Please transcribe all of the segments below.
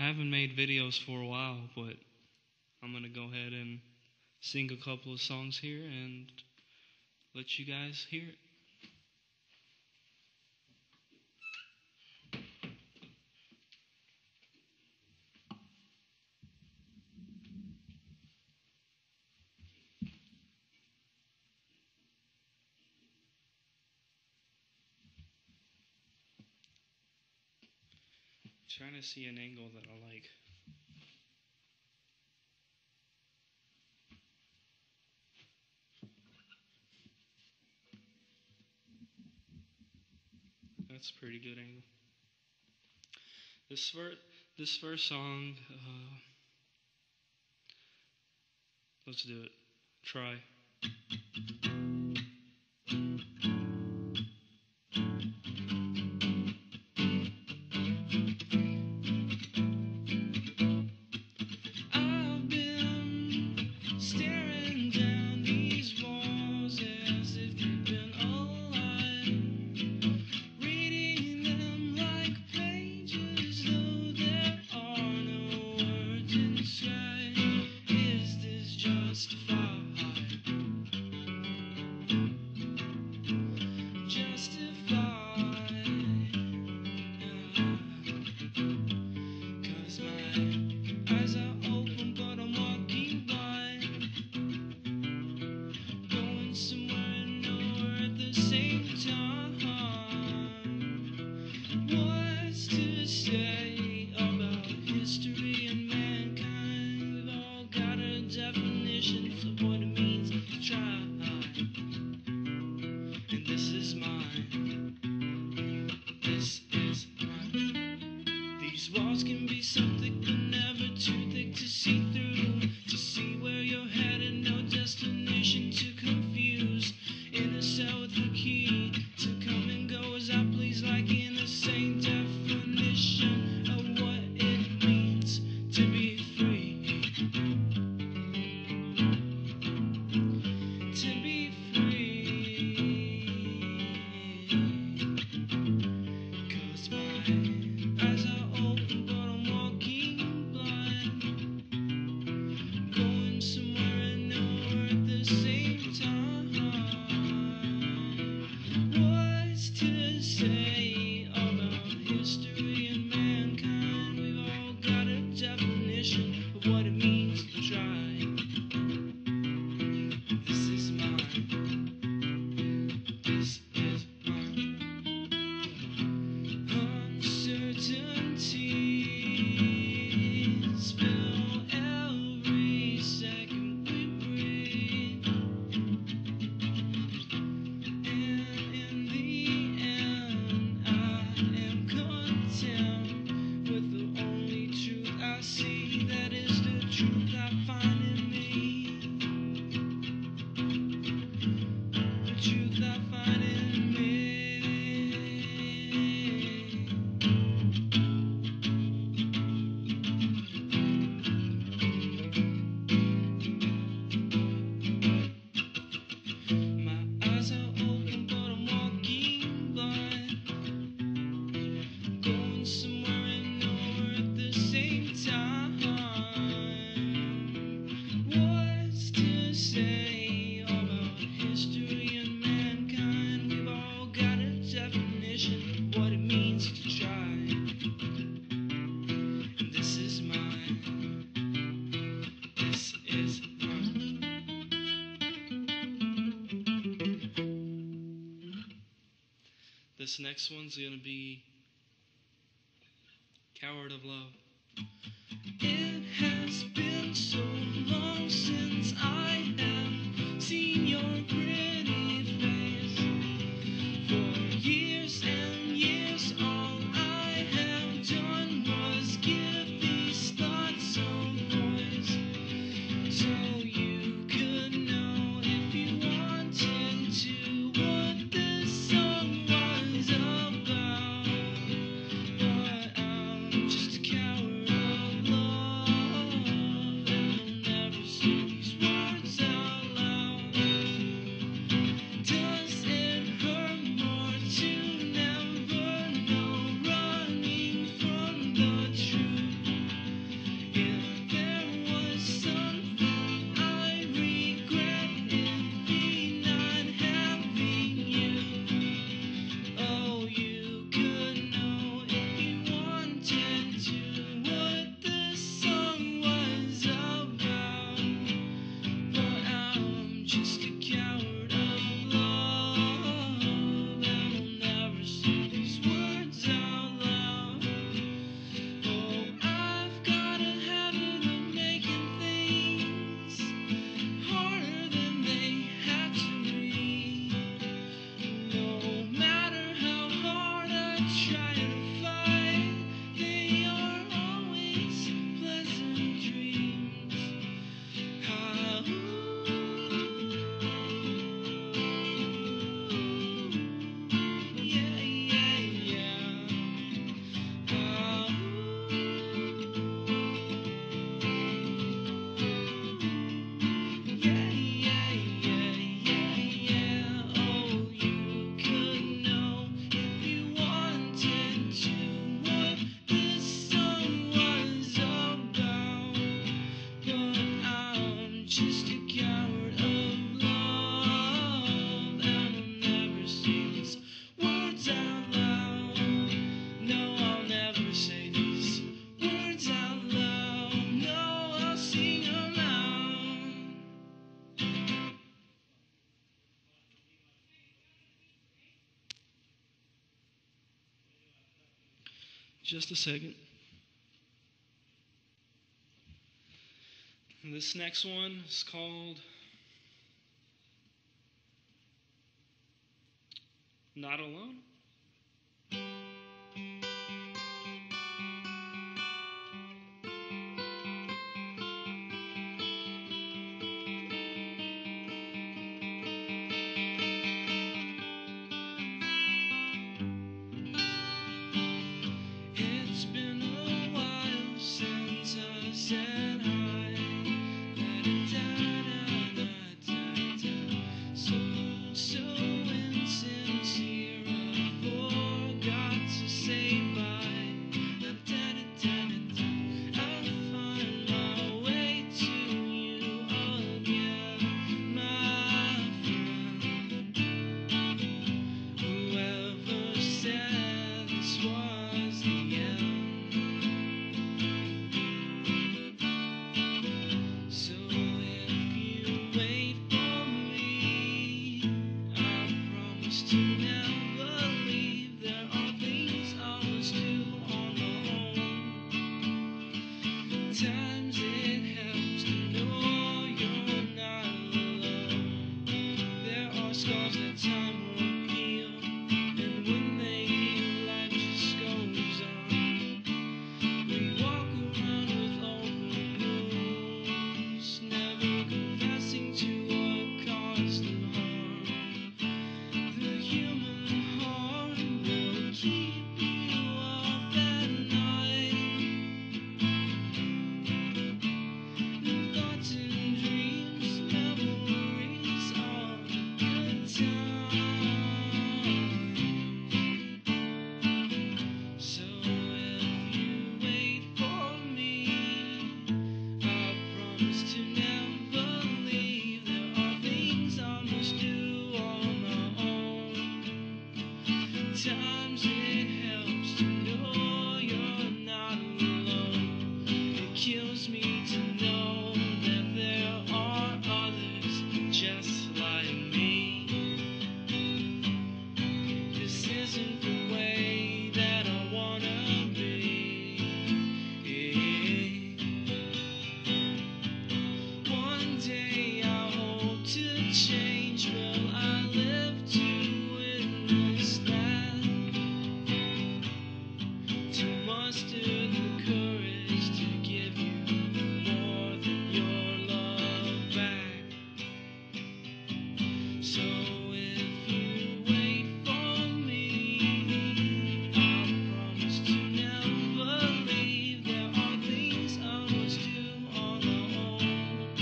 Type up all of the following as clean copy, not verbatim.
I haven't made videos for a while, but I'm going to go ahead and sing a couple of songs here and let you guys hear it. Trying to see an angle that I like. That's a pretty good angle. This first song, let's do it. Try. I've been staring down these walls as if they've been alive, reading them like pages, though there are no words inside. Is this justified? Cause my eyes are open, but I'm walking blind, going somewhere and nowhere at the same time. What's to say about history and mankind? We've all got our definitions of what it means to try, and this is mine. This is mine. These walls can be something, but never too thick to see through. To see where you're headed, no destination to confuse. In a cell with a key to come and go as I please, like in the same definition of what it means to be free. To be free. Cause my eyes are open, but I'm walking blind, going somewhere and nowhere at the same time. What's to say about history and mankind? We've all got a definition of what it means to try. This is mine. This is mine. Uncertainties fill every second we breathe, and in the end I am content with the only truth I see, that is the truth I find in me. The truth I find in me. My eyes are open, but I'm walking blind, going somewhere and nowhere at the same time. What's to say about history and mankind? We've all got a definition of what it means to try. And this is mine. This is mine. This next one's gonna be Coward of Love. It has been so long since I have seen your pretty face. For years and years, all I have done was give these thoughts a voice, so you could know if you wanted to what this song was about. But I'm just a coward of love. try to fight, they are always pleasant dreams. Ah, yeah, yeah, yeah. Ah, yeah, yeah, yeah, yeah, yeah. Oh, you could know if you wanted to what this song was about. But I'm just a coward of love, and I'll never say these words out loud. No, I'll never say these words out loud. No, I'll sing aloud. Just a second. This next one is called Not Alone. It's been a while since I said hi. Da-da-da-da-da-da-da. So insincere, I forgot to say bye. Da-da-da-da-da. I'll find my way to you again, my friend. Whoever said this was the end. So if you wait for me, I promise to never leave. There are things I must do on my own. Times it helps to know you're not alone. There are scars that time won't heal, and when they heal, life just goes on. We walk around with open wounds, never confessing to what caused the harm. The human heart will keep you up at night. Thoughts and dreams, memories of good times. So if you wait for me, I promise to never leave. There are things I must do on my own. Times it helps to know you're not alone. It kills me to know that there are others just like me. This isn't the way that I wanna be. One day I hope to change. Will I live to witness that? To muster the courage to give you more than your love back. So if you wait for me, I promise to never leave. There are things I must do on my own.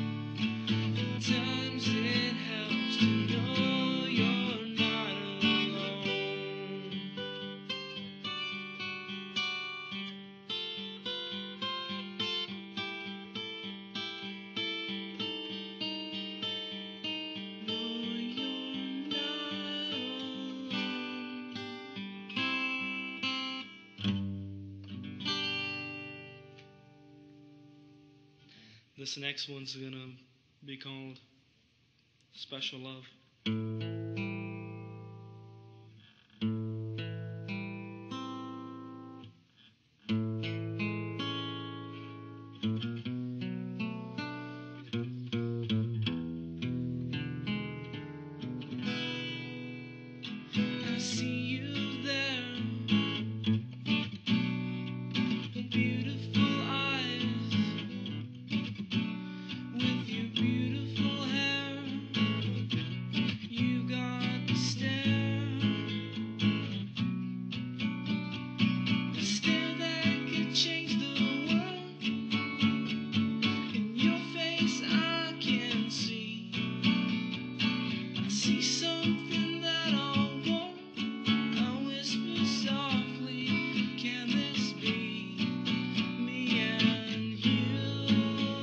Times it helps to know you're not alone. No, you're not alone. This next one's gonna be called Special Love. I see you there see something that I want, I whisper softly, can this be me and you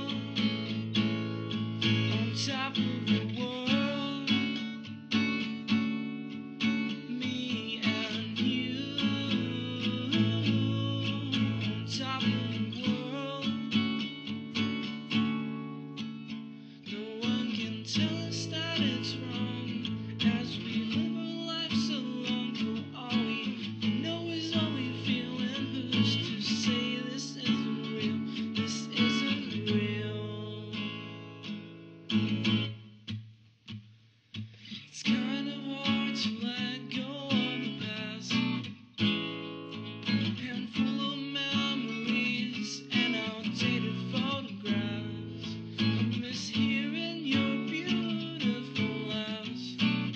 on top of the world? Me and you on top of the world. No one can tell us that it's wrong as we live our lives so long. For all we know is all we feel, and who's to say this isn't real? This isn't real. It's kind of hard to let go of the past, and full of memories and outdated photographs. I miss hearing your beautiful laughs,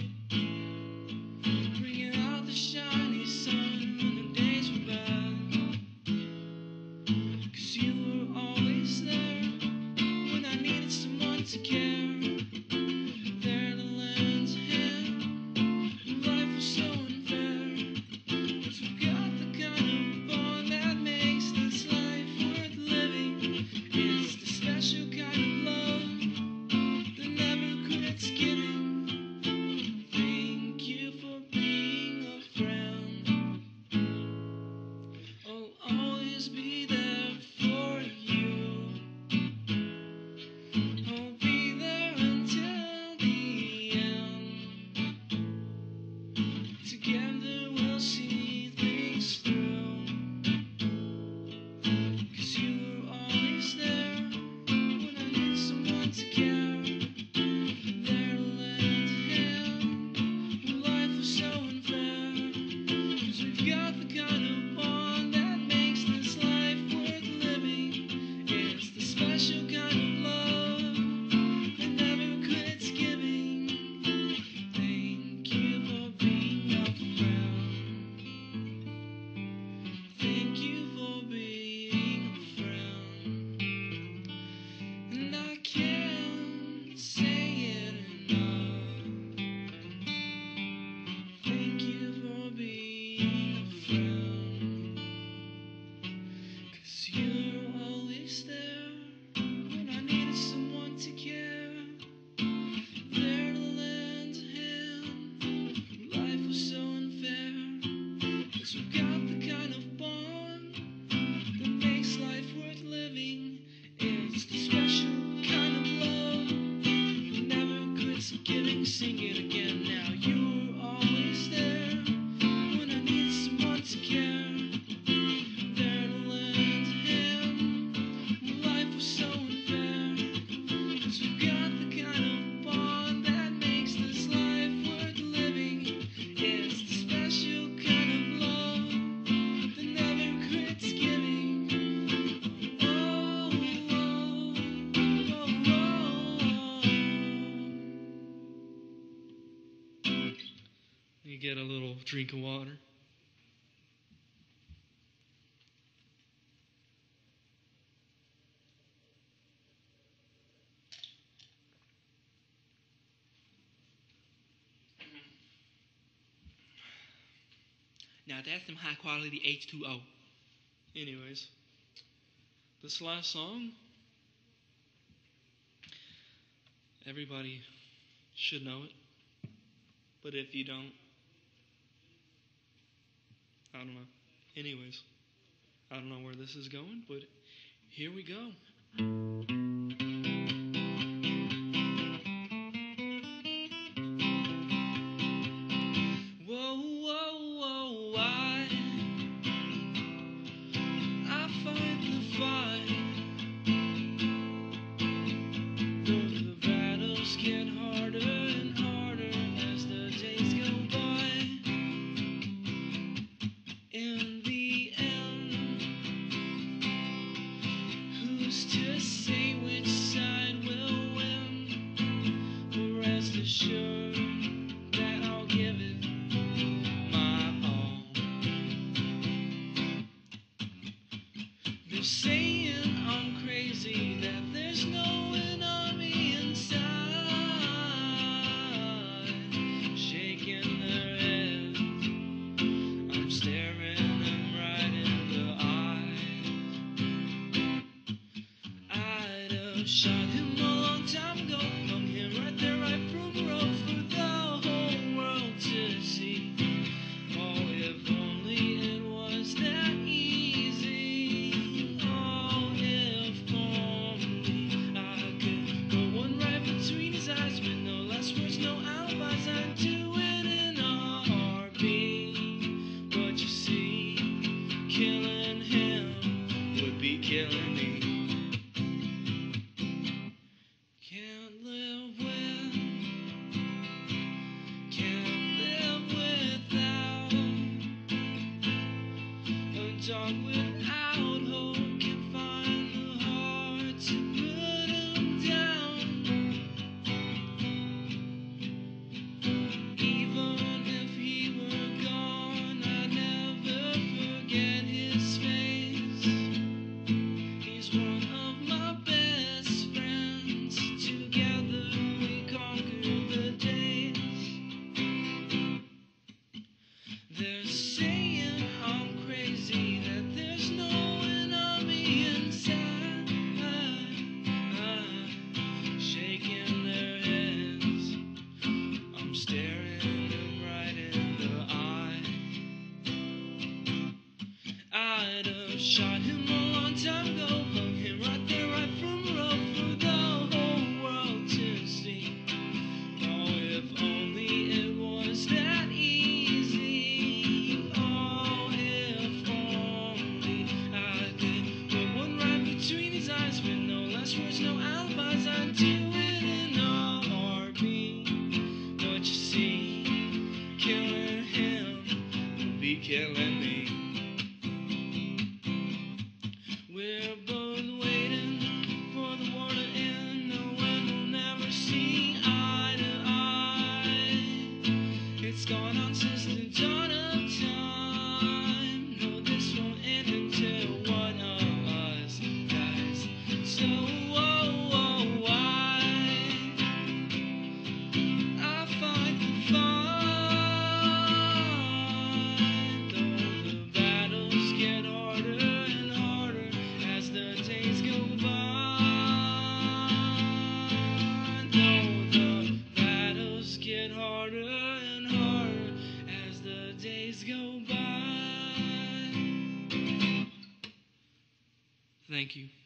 bringing out the shiny sun when the days were bad. 'Cause you were always there when I needed someone to care. There to lend a hand when life was so unfair. 'Cause we've got the kind of bond that makes this life worth living. It's the special kind of love that never quits giving. Thank you for being a friend. I'll always be there for you. I'll be there until the end. Together we'll see things through. 'Cause you were always there when I need someone to care. There to lend a hand when life was so unfair. 'Cause we've got the kind of bond that makes this life worth living. It's the special kind of love that never quits giving. Thank you for being a friend. Thank you for being a friend. And I can't say it enough. Thank you for being a friend. 'Cause you're always there when I needed someone to care. There to lend a hand when life was so unfair. 'Cause we've got the kind of bond that makes life worth living. It's the special kind of love that never quits giving. Sing it again now. You were always there when I needed someone to care. There to lend a hand when life was so unfair. 'Cause we've got the kind of bond that makes this life worth living. It's the special kind of love that never quits giving. Oh, oh, oh, oh. You get a little drink of water. Now that's some high quality H2O. Anyways, this last song, everybody should know it. But if you don't, I don't know. Anyways, I don't know where this is going, but here we go. Whoa, whoa, whoa, I fight the fight. Though the battles get harder and harder as the days go by. In the end, who's to say staring him right in the eye. I'd have shot him a long time ago, hung him right there, right from the road for the whole world to see. Oh, if only it was that easy. Oh, if only I could put one right between his eyes with no less words, no alibis. I'd do it in a heartbeat. But you see, killing him will be killing me. We're both waiting for the war to end, knowing we'll never see eye to eye. It's gone on since the dawn of time. No, this won't end until one of us dies. So, why? I fight the fight, though the battles get harder and harder as the days go by. Though the battles get harder and harder as the days go by. Thank you.